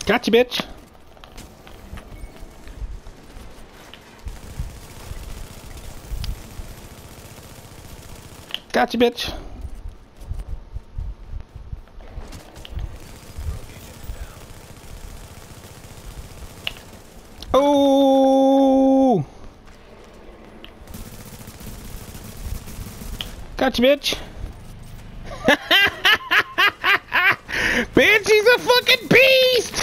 Gotcha, bitch. Gotcha, bitch. Oh! Gotcha, bitch. Bitch, he's a fucking beast!